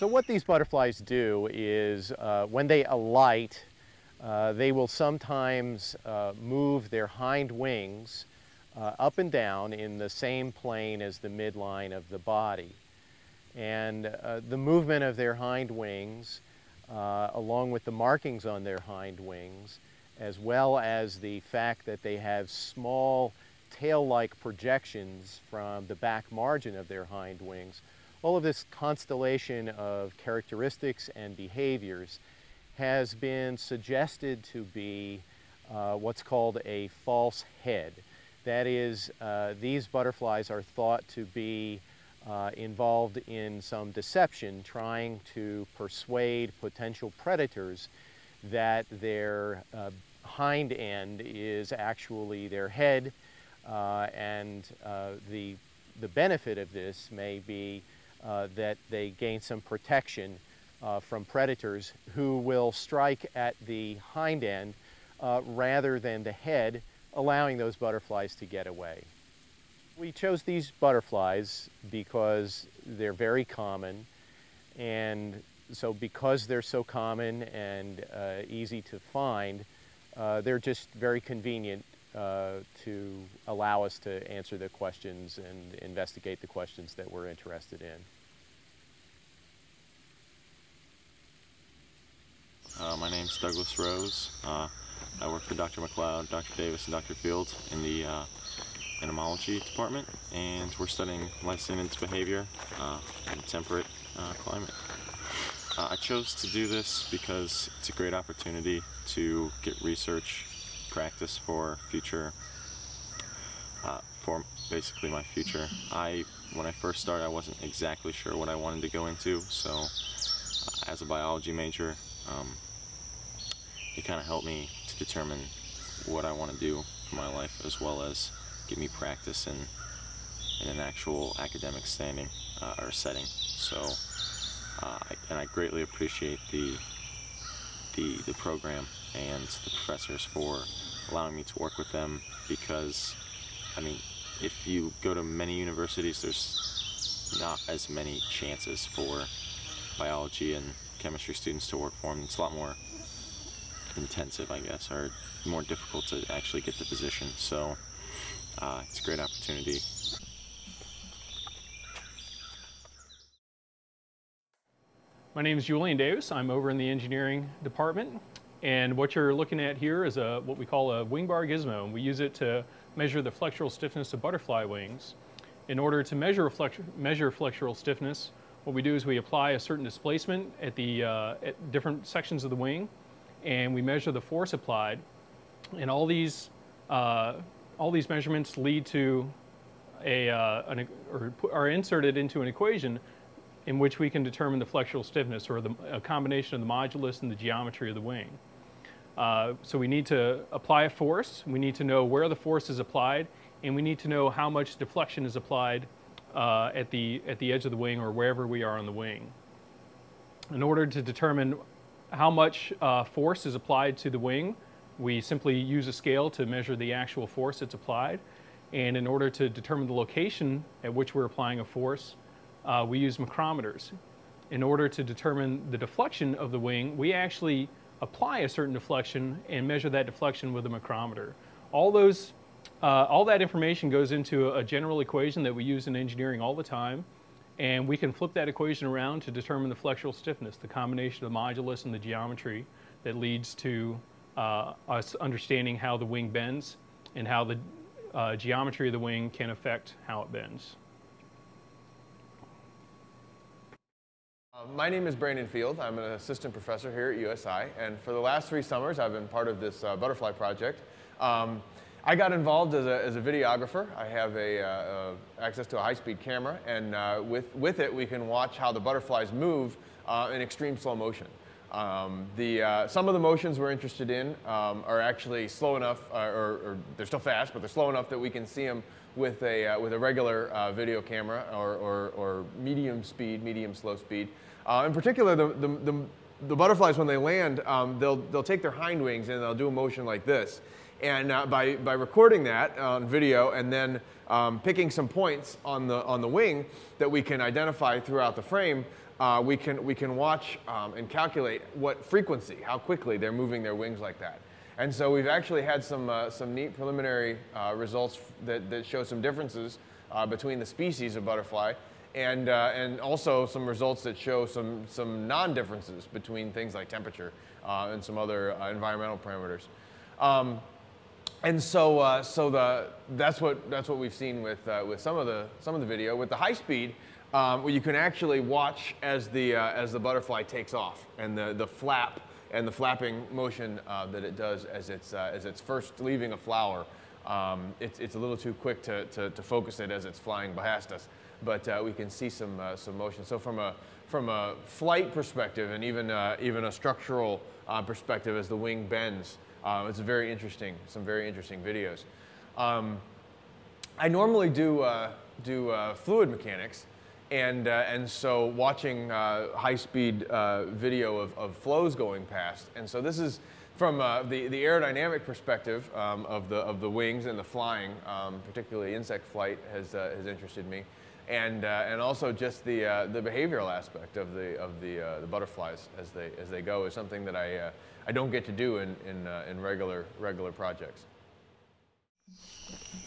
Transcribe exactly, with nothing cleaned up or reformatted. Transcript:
So what these butterflies do is uh, when they alight, uh, they will sometimes uh, move their hind wings uh, up and down in the same plane as the midline of the body. And uh, the movement of their hind wings, uh, along with the markings on their hind wings, as well as the fact that they have small tail-like projections from the back margin of their hind wings, all of this constellation of characteristics and behaviors has been suggested to be uh, what's called a false head. That is, uh, these butterflies are thought to be uh, involved in some deception, trying to persuade potential predators that their uh, hind end is actually their head, uh, and uh, the, the benefit of this may be Uh, that they gain some protection uh, from predators who will strike at the hind end uh, rather than the head, allowing those butterflies to get away. We chose these butterflies because they're very common, and so because they're so common and uh, easy to find, uh, they're just very convenient uh, to allow us to answer the questions and investigate the questions that we're interested in. Uh, my name's Douglas Rose. Uh, I work for Doctor McLeod, Doctor Davis, and Doctor Field in the uh, entomology department, and we're studying Lycaenid's behavior uh, in a temperate uh, climate. Uh, I chose to do this because it's a great opportunity to get research practice for future, uh, for basically my future. I, when I first started, I wasn't exactly sure what I wanted to go into, so uh, as a biology major, um, it kind of helped me to determine what I want to do for my life, as well as give me practice in, in an actual academic standing uh, or setting. So, uh, I, and I greatly appreciate the, the, the program and the professors for allowing me to work with them, because, I mean, if you go to many universities, there's not as many chances for biology and chemistry students to work for them. It's a lot more intensive, I guess, or more difficult to actually get the position. So uh, it's a great opportunity. My name is Julian Davis. I'm over in the engineering department, and what you're looking at here is a what we call a wing bar gizmo, and we use it to measure the flexural stiffness of butterfly wings. In order to measure flex measure flexural stiffness, what we do is we apply a certain displacement at the uh, at different sections of the wing, and we measure the force applied. And all these uh, all these measurements lead to a uh, an, or are inserted into an equation in which we can determine the flexural stiffness, or the, a combination of the modulus and the geometry of the wing. Uh, so we need to apply a force. We need to know where the force is applied, and we need to know how much deflection is applied Uh, at the at the edge of the wing, or wherever we are on the wing. In order to determine how much uh, force is applied to the wing, we simply use a scale to measure the actual force that's applied. And in order to determine the location at which we're applying a force, uh, we use micrometers. In order to determine the deflection of the wing, we actually apply a certain deflection and measure that deflection with a micrometer. All those Uh, all that information goes into a general equation that we use in engineering all the time, and we can flip that equation around to determine the flexural stiffness, the combination of the modulus and the geometry that leads to uh, us understanding how the wing bends and how the uh, geometry of the wing can affect how it bends. Uh, my name is Brandon Field. I'm an assistant professor here at U S I, and for the last three summers I've been part of this uh, butterfly project. Um, I got involved as a, as a videographer. I have a, uh, uh, access to a high-speed camera, and uh, with, with it we can watch how the butterflies move uh, in extreme slow motion. Um, the, uh, some of the motions we're interested in um, are actually slow enough, uh, or, or they're still fast, but they're slow enough that we can see them with a, uh, with a regular uh, video camera, or, or, or medium speed, medium slow speed. Uh, in particular, the, the, the, the butterflies, when they land, um, they'll, they'll take their hind wings and they'll do a motion like this. And uh, by, by recording that on video and then um, picking some points on the, on the wing that we can identify throughout the frame, uh, we, can, we can watch um, and calculate what frequency, how quickly they're moving their wings like that. And so we've actually had some, uh, some neat preliminary uh, results that, that show some differences uh, between the species of butterfly, and, uh, and also some results that show some, some non-differences between things like temperature uh, and some other uh, environmental parameters. Um, and so, uh, so the, that's, what, that's what we've seen with, uh, with some, of the, some of the video. With the high speed, um, where you can actually watch as the, uh, as the butterfly takes off, and the, the flap and the flapping motion uh, that it does as it's, uh, as it's first leaving a flower. Um, it's, it's a little too quick to, to, to focus it as it's flying past us, but uh, we can see some, uh, some motion. So from a, from a flight perspective and even, uh, even a structural uh, perspective as the wing bends, uh, it's very interesting, some very interesting videos. Um, I normally do, uh, do uh, fluid mechanics. And, uh, and so watching uh, high-speed uh, video of, of flows going past. And so this is from uh, the, the aerodynamic perspective um, of, the, of the wings and the flying, um, particularly insect flight has, uh, has interested me. And, uh, and also just the, uh, the behavioral aspect of the, of the, uh, the butterflies as they, as they go is something that I, uh, I don't get to do in, in, uh, in regular, regular projects.